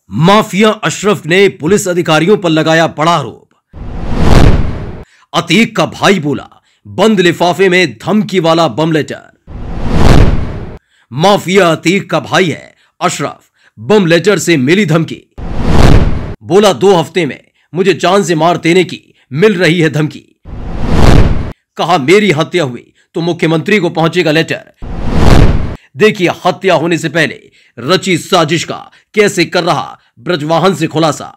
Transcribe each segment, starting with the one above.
Mafia Ashraf ने police अधिकारियों पर लगाया बड़ा आरोप। अतीक का भाई बोला बंद लिफाफे में धमकी वाला बम लेटर। माफिया अतीक का भाई है अशरफ, बम लेटर से मिली धमकी। बोला 2 हफ्ते में मुझे जान से मार देने की मिल रही है धमकी। कहा मेरी हत्या हुई तो मुख्यमंत्री को पहुंचेगा लेटर। देखिए हत्या होने से पहले रची साजिश का कैसे कर रहा ब्रजवाहन से खुलासा।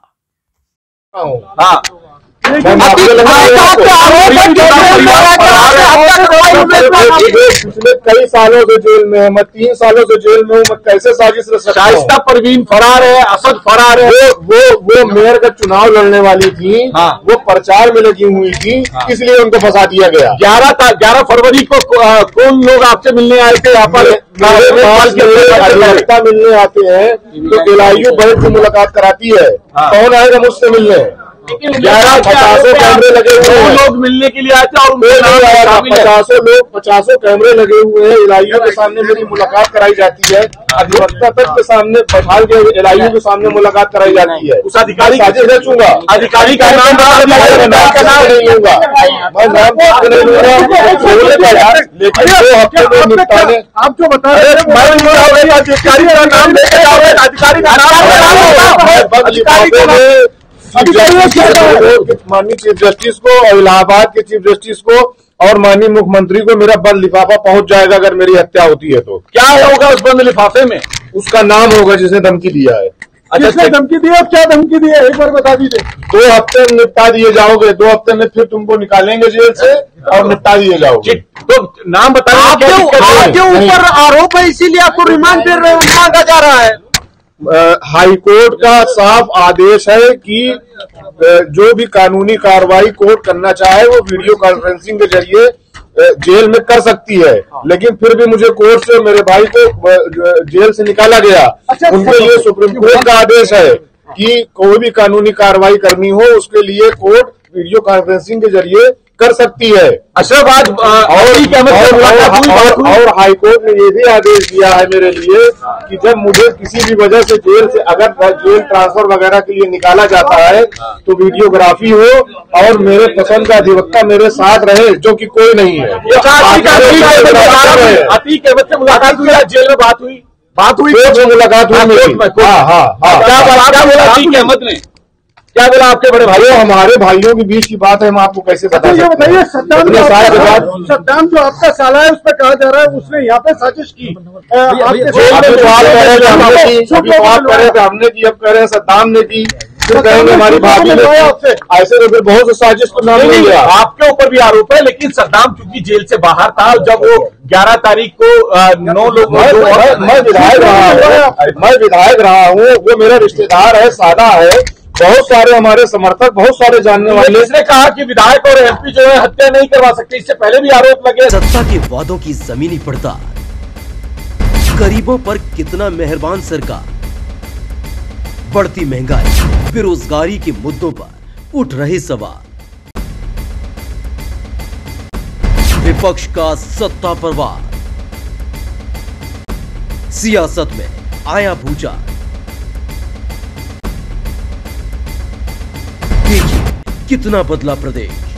पिछले कई सालों से जेल में है, मैं 3 सालों से जेल में हूँ। मैं कैसे साजिश रच सकता हूँ? शाइस्ता परवीन फरार है, असद फरार है। वो मेयर का चुनाव लड़ने वाली थी, वो प्रचार में लगी हुई थी, इसलिए उनको फंसा दिया गया। 11 फरवरी को कौन लोग आपसे मिलने आए थे? यहाँ पर अधिवक्ता मिलने आते हैं तो एलआईयू बैंक से मुलाकात कराती है। कौन आएगा मुझसे मिलने? 50 कैमरे लगे हुए हैं। लोग मिलने के लिए आए थे और 50 कैमरे लगे हुए हैं। एलआईयू के सामने मेरी मुलाकात कराई जाती है। अधिवक्ता तक के सामने बैठा के एलआईयू के सामने मुलाकात कराई जाती है। उस अधिकारी साजिश रचूंगा, अधिकारी का नाम नहीं लूंगा, मैं नाम नहीं लूंगा, लेकिन 2 हफ्ते में निपटाने। आप जो बता रहे हैं अधिकारी का नाम माननीय चीफ जस्टिस को और इलाहाबाद के चीफ जस्टिस को और माननीय मुख्यमंत्री को मेरा बंद लिफाफा पहुंच जाएगा अगर मेरी हत्या होती है तो। क्या होगा उस बंद लिफाफे में? उसका नाम होगा जिसने धमकी दिया है। जिसने धमकी दी है? क्या धमकी दी है एक बार बता दीजिए। 2 हफ्ते में निपटा दिए जाओगे, 2 हफ्ते में फिर तुमको निकालेंगे जेल से और निपटा दिए जाओगे। तो नाम बताइए। आपके ऊपर आरोप है इसीलिए आपको रिमांड मांगा जा रहा है। हाईकोर्ट का साफ आदेश है कि जो भी कानूनी कार्रवाई कोर्ट करना चाहे वो वीडियो कॉन्फ्रेंसिंग के जरिए जेल में कर सकती है, लेकिन फिर भी मुझे कोर्ट से मेरे भाई को जेल से निकाला गया। उनके लिए सुप्रीम कोर्ट का आदेश है कि कोई भी कानूनी कार्रवाई करनी हो उसके लिए कोर्ट वीडियो कॉन्फ्रेंसिंग के जरिए कर सकती है। अशरफ आज और हाईकोर्ट ने ये भी आदेश दिया है मेरे लिए कि जब मुझे किसी भी वजह से जेल से अगर जेल ट्रांसफर वगैरह के लिए निकाला जाता है तो वीडियोग्राफी हो और मेरे पसंद का अधिवक्ता मेरे साथ रहे, जो कि कोई नहीं है। अतीक अहमद से मुलाकात हुई, जेल में बात हुई मुलाकात हुई मेरी। क्या बोला अतीक अहमद ने? क्या बोला आपके बड़े भाई? हमारे भाइयों के बीच की बात है, हम आपको कैसे बता सकते हैं? ये बताइए सद्दाम जो आपका साला है उस पर कहा जा रहा है उसने यहाँ पे साजिश की। हमने की, अब कह रहे हैं सद्दाम ने की, फिर कहेंगे हमारी भाभी ने। ऐसे तो फिर बहुत साजिश को नाम नहीं लिया। आपके ऊपर भी आरोप है, लेकिन सद्दाम चूंकि जेल से बाहर था, जब वो 11 तारीख को 9 लोग मैं विधायक रहा हूँ, वो मेरा रिश्तेदार है, साला है, बहुत सारे हमारे समर्थक, बहुत सारे जानने वाले। इसने कहा कि विधायक और एमपी जो है हत्या नहीं करवा सकते, इससे पहले भी आरोप लगे। सत्ता के वादों की जमीनी पड़ताल, गरीबों पर कितना मेहरबान सरकार, बढ़ती महंगाई, बेरोजगारी के मुद्दों पर उठ रहे सवाल, विपक्ष का सत्ता पर वार, सियासत में आया भूचाल। देखिए कितना बदला प्रदेश।